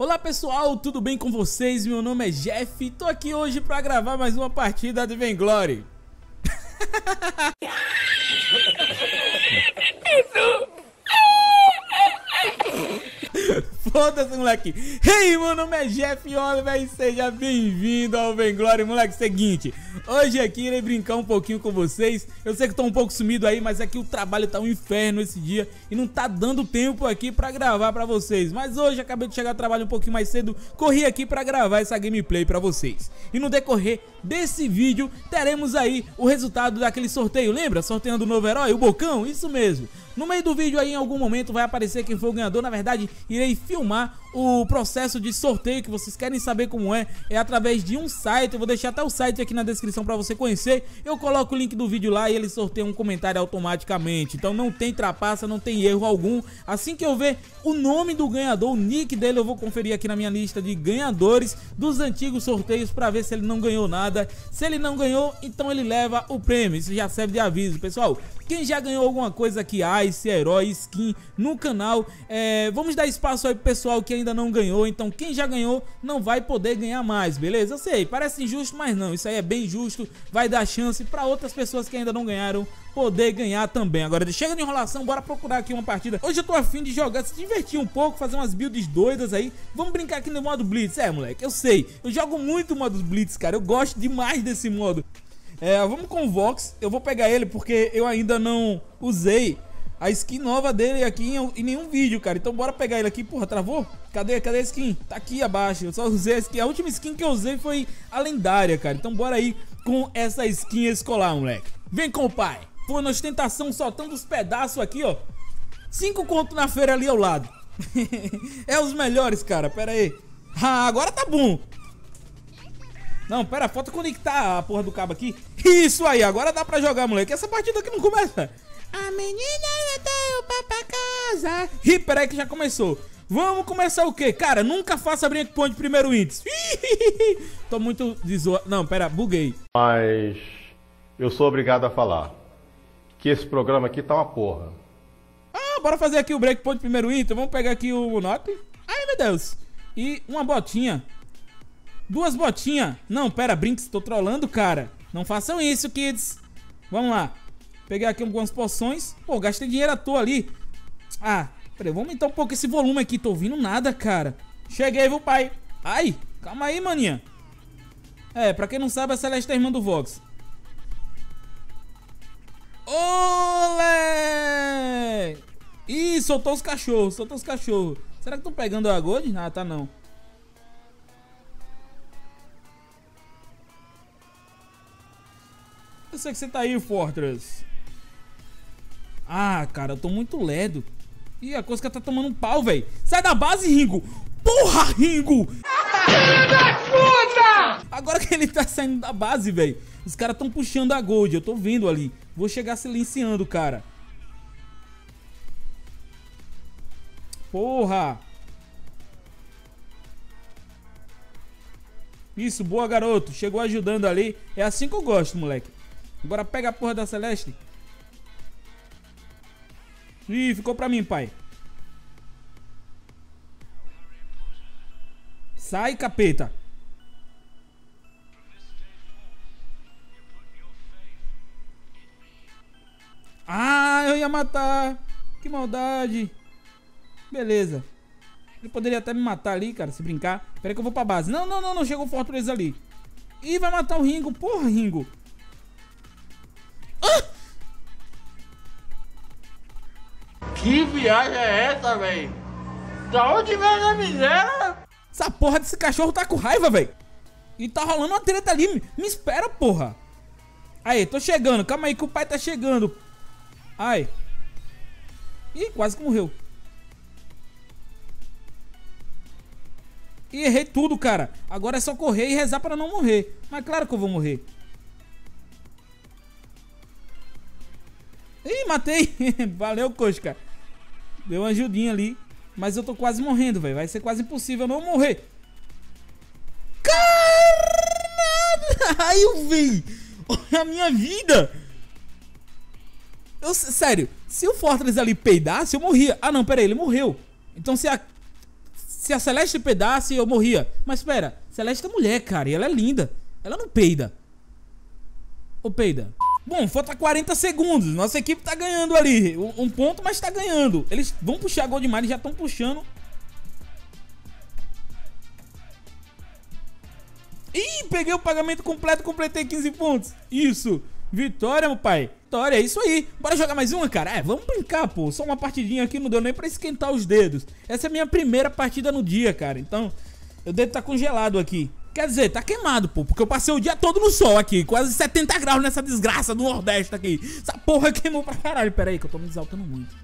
Olá pessoal, tudo bem com vocês? Meu nome é Jeff e tô aqui hoje pra gravar mais uma partida de Vainglory. Foda-se, moleque. Hey, meu nome é Jeff Oliver e seja bem-vindo ao Vainglory, moleque. Seguinte, hoje aqui irei brincar um pouquinho com vocês. Eu sei que tô um pouco sumido aí, mas é que o trabalho tá um inferno esse dia e não tá dando tempo aqui pra gravar pra vocês. Mas hoje acabei de chegar ao trabalho um pouquinho mais cedo, corri aqui pra gravar essa gameplay pra vocês. E no decorrer desse vídeo teremos aí o resultado daquele sorteio, lembra? Sorteando o novo herói, o Bocão, isso mesmo. No meio do vídeo aí, em algum momento, vai aparecer quem foi o ganhador. Na verdade, irei filmar o processo de sorteio, que vocês querem saber como é através de um site. Eu vou deixar até o site aqui na descrição pra você conhecer. Eu coloco o link do vídeo lá e ele sorteia um comentário automaticamente. Então não tem trapaça, não tem erro algum. Assim que eu ver o nome do ganhador, o nick dele, eu vou conferir aqui na minha lista de ganhadores dos antigos sorteios pra ver se ele não ganhou nada. Se ele não ganhou, então ele leva o prêmio. Isso já serve de aviso, pessoal. Quem já ganhou alguma coisa aqui, Ice, herói, skin no canal, vamos dar espaço aí pro pessoal que ainda não ganhou. Então quem já ganhou não vai poder ganhar mais, beleza? Eu sei, parece injusto, mas não, isso aí é bem justo. Vai dar chance pra outras pessoas que ainda não ganharam poder ganhar também. Agora chega de enrolação, bora procurar aqui uma partida. Hoje eu tô afim de jogar, se divertir um pouco, fazer umas builds doidas aí. Vamos brincar aqui no modo Blitz. Moleque, eu sei, eu jogo muito o modo Blitz, cara. Eu gosto demais desse modo. Vamos com o Vox. Eu vou pegar ele porque eu ainda não usei a skin nova dele aqui em nenhum vídeo, cara. Então bora pegar ele aqui. Porra, travou? Cadê a skin? Tá aqui abaixo. Eu só usei a skin. A última skin que eu usei foi a lendária, cara. Então bora aí com essa skin escolar, moleque. Vem com o pai. Pô, na ostentação soltando os pedaços aqui, ó. 5 conto na feira ali ao lado. É os melhores, cara. Pera aí. Agora tá bom. Não, pera, falta conectar a porra do cabo aqui. Isso aí, agora dá pra jogar, moleque. Essa partida aqui não começa. A menina veio pra casa. Ih, pera aí que já começou. Vamos começar o quê? Cara, nunca faça breakpoint primeiro índice. Tô muito desoado. Não, pera, buguei. Mas eu sou obrigado a falar que esse programa aqui tá uma porra. Bora fazer aqui o breakpoint primeiro índice. Vamos pegar aqui o Monop. Ai, meu Deus. E uma botinha. 2 botinhas. Não, pera, Brinks, tô trolando, cara. Não façam isso, kids. Vamos lá. Pegar aqui algumas poções. Pô, gastei dinheiro à toa ali. Peraí, vamos aumentar um pouco esse volume aqui. Tô ouvindo nada, cara. Cheguei, viu, pai? Ai, calma aí, maninha. Pra quem não sabe, a Celeste é a irmã do Vox. Olé! Ih, soltou os cachorros, Será que tô pegando a Gold? Tá não. Eu sei que você tá aí, Fortress. Cara, eu tô muito ledo. Ih, a Cosca tá tomando um pau, velho. Sai da base, Ringo. Porra, Ringo. Filho da puta! Agora que ele tá saindo da base, velho. Os caras tão puxando a Gold. Eu tô vendo ali. Vou chegar silenciando, cara. Porra. Isso, boa, garoto. Chegou ajudando ali. É assim que eu gosto, moleque. Agora pega a porra da Celeste. Ih, ficou pra mim, pai. Sai, capeta. Eu ia matar. Que maldade. Beleza. Ele poderia até me matar ali, cara, se brincar. Pera aí que eu vou pra base. Não. Chegou o Fortress ali. Ih, vai matar o Ringo. Porra, Ringo. Que viagem é essa, velho? Da onde vem a miséria? Essa porra desse cachorro tá com raiva, velho. E tá rolando uma treta ali. Me espera, porra. Aí, tô chegando. Calma aí que o pai tá chegando. Ai. Ih, quase que morreu. Ih, errei tudo, cara. Agora é só correr e rezar pra não morrer. Mas claro que eu vou morrer. Ih, matei. Valeu, Cosca. Deu uma ajudinha ali. Mas eu tô quase morrendo, velho. Vai ser quase impossível não morrer. Caralho! Ai, eu vi. Olha a minha vida. Sério, se o Fortress ali peidasse, eu morria. Não, pera aí, ele morreu. Então se Se a Celeste peidasse, eu morria. Mas espera, Celeste é mulher, cara, e ela é linda. Ela não peida. Ou peida? Bom, falta 40 segundos. Nossa equipe tá ganhando ali. Um ponto, mas tá ganhando. Eles vão puxar gol demais, eles já estão puxando. Ih, peguei o pagamento completo, completei 15 pontos. Isso. Vitória, meu pai. Vitória, é isso aí. Bora jogar mais uma, cara? Vamos brincar, pô. Só uma partidinha aqui, não deu nem pra esquentar os dedos. Essa é a minha primeira partida no dia, cara. Então, o dedo tá congelado aqui. Quer dizer, tá queimado, pô. Porque eu passei o dia todo no sol aqui. Quase 70 graus nessa desgraça do Nordeste aqui. Essa porra queimou pra caralho. Pera aí, que eu tô me exaltando muito.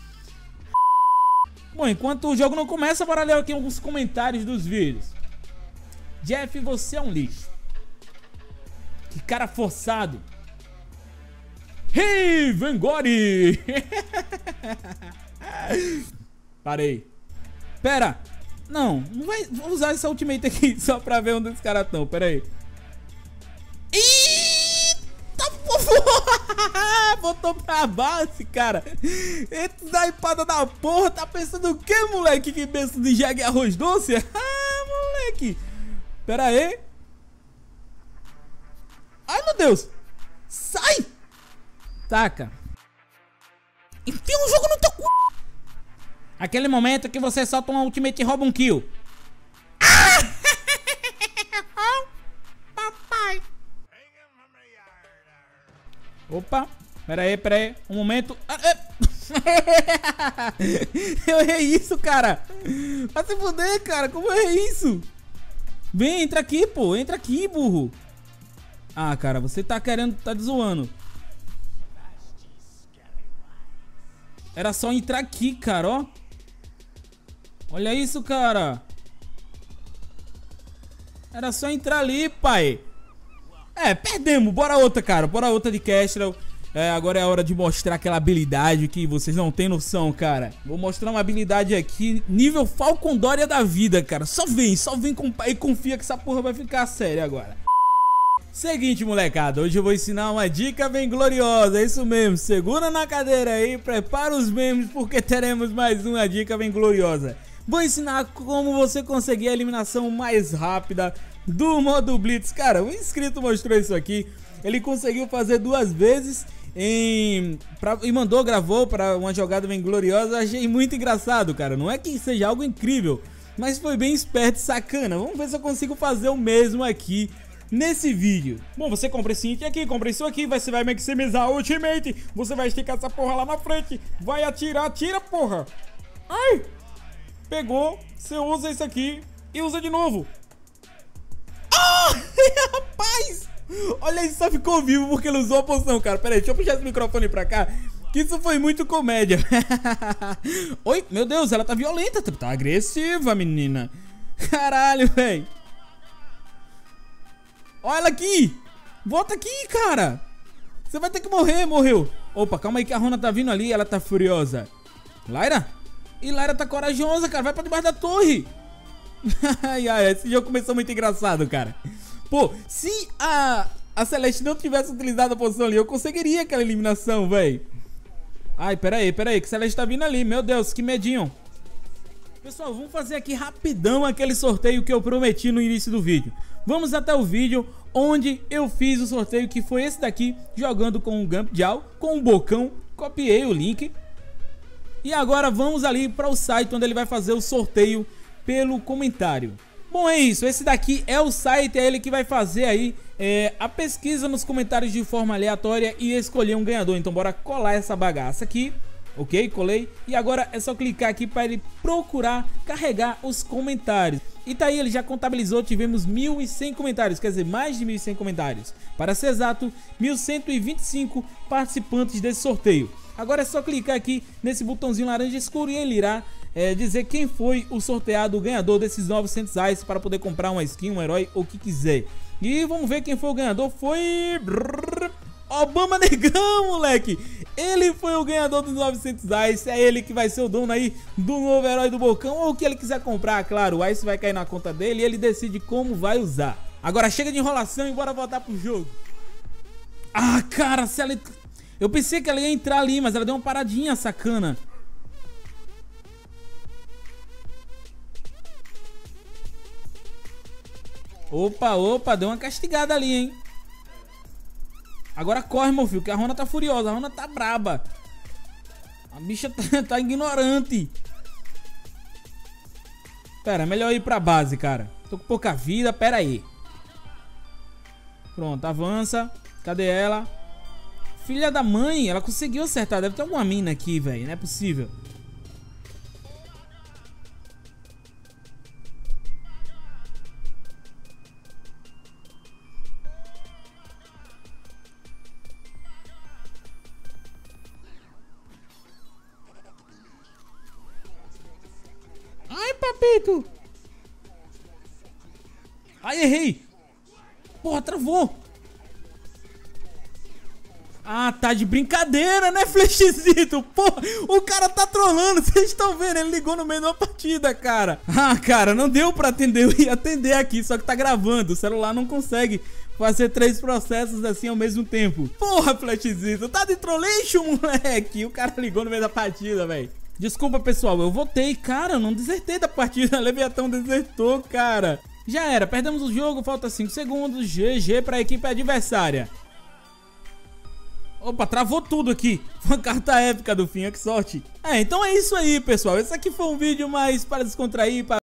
Bom, enquanto o jogo não começa, bora ler aqui alguns comentários dos vídeos. Jeff, você é um lixo. Que cara forçado. Hey, Vangori! Parei. Pera. Não vai. Vou usar essa ultimate aqui só pra ver onde os caras estão. Pera aí. Eita porra! Botou pra base, cara. Eita da empada da porra. Tá pensando o que, moleque? Que pensa de jegue e arroz doce? Ah, moleque. Pera aí. Ai, meu Deus. Sai. Taca. Enfia um jogo no teu cu. Aquele momento que você solta uma ultimate e rouba um kill. Ah! Papai. Opa. Pera aí. Um momento. Eu errei isso, cara. Vai se fuder, cara. Como eu errei isso? Vem, entra aqui, pô. Entra aqui, burro. Ah, cara, você tá querendo. Tá zoando. Era só entrar aqui, cara, ó. Olha isso, cara. Era só entrar ali, pai. Perdemos. Bora outra, cara. Bora outra de Kestrel. Agora é a hora de mostrar aquela habilidade que vocês não tem noção, cara. Vou mostrar uma habilidade aqui, nível Falcon Doria da vida, cara. Só vem com o pai e confia que essa porra vai ficar séria agora. Seguinte, molecada, hoje eu vou ensinar uma dica bem gloriosa, é isso mesmo, segura na cadeira aí, prepara os memes porque teremos mais uma dica bem gloriosa. Vou ensinar como você conseguir a eliminação mais rápida do modo Blitz. Cara, um inscrito mostrou isso aqui, ele conseguiu fazer 2 vezes e gravou para uma jogada bem gloriosa. Achei muito engraçado, cara, não é que seja algo incrível, mas foi bem esperto e sacana. Vamos ver se eu consigo fazer o mesmo aqui nesse vídeo. Bom, você compra esse item aqui, compra isso aqui, você vai maximizar a ultimate, você vai esticar essa porra lá na frente, vai atirar, atira, porra. Ai! Pegou, você usa isso aqui e usa de novo. Ah! Rapaz! Olha isso, só ficou vivo porque ele usou a poção, cara. Pera aí, deixa eu puxar esse microfone pra cá, que isso foi muito comédia. Oi, meu Deus, ela tá violenta, tá agressiva, menina. Caralho, velho. Olha ela aqui. Volta aqui, cara. Você vai ter que morrer, morreu. Opa, calma aí que a Rona tá vindo ali, ela tá furiosa. Lyra? E Lyra tá corajosa, cara, vai pra debaixo da torre. Ai, esse jogo começou muito engraçado, cara. Pô, se a Celeste não tivesse utilizado a poção ali, eu conseguiria aquela eliminação, velho. Ai, pera aí, que a Celeste tá vindo ali. Meu Deus, que medinho. Pessoal, vamos fazer aqui rapidão aquele sorteio que eu prometi no início do vídeo. Vamos até o vídeo onde eu fiz o sorteio, que foi esse daqui, jogando com o Gampjal, com o Bocão. Copiei o link. E agora vamos ali para o site onde ele vai fazer o sorteio pelo comentário. Bom, é isso, esse daqui é o site, é ele que vai fazer aí a pesquisa nos comentários de forma aleatória e escolher um ganhador. Então bora colar essa bagaça aqui. Ok, colei. E agora é só clicar aqui para ele procurar carregar os comentários. E tá aí, ele já contabilizou, tivemos 1.100 comentários, quer dizer, mais de 1.100 comentários. Para ser exato, 1.125 participantes desse sorteio. Agora é só clicar aqui nesse botãozinho laranja escuro e ele irá dizer quem foi o sorteado, o ganhador desses 900 reais para poder comprar uma skin, um herói, ou o que quiser. E vamos ver quem foi o ganhador. Foi... Obama Negão, moleque. Ele foi o ganhador dos 900 reais. É ele que vai ser o dono aí do novo herói do Bocão, ou o que ele quiser comprar, claro. O Ice vai cair na conta dele e ele decide como vai usar. Agora chega de enrolação e bora voltar pro jogo. Ah, cara, se ela... Eu pensei que ela ia entrar ali, mas ela deu uma paradinha, sacana. Opa, opa, deu uma castigada ali, hein? Agora corre, meu filho, que a Rona tá furiosa, a Rona tá braba. A bicha tá ignorante. Pera, melhor ir pra base, cara. Tô com pouca vida, pera aí. Pronto, avança. Cadê ela? Filha da mãe, ela conseguiu acertar. Deve ter alguma mina aqui, velho. Não é possível. Ai, papito. Ai, errei. Porra, travou. Ah, tá de brincadeira, né, Flechzito? Porra, o cara tá trolando, vocês estão vendo? Ele ligou no meio da partida, cara. Ah, cara, não deu pra atender, eu ia atender aqui, só que tá gravando. O celular não consegue fazer 3 processos assim ao mesmo tempo. Porra, Flechzito, tá de trollation, moleque. O cara ligou no meio da partida, velho. Desculpa, pessoal, eu votei, cara, eu não desertei da partida. Leviatão desertou, cara. Já era, perdemos o jogo, falta 5 segundos. GG pra equipe adversária. Opa, travou tudo aqui. Foi uma carta épica do fim, que sorte. Então é isso aí, pessoal. Esse aqui foi um vídeo mais para descontrair, para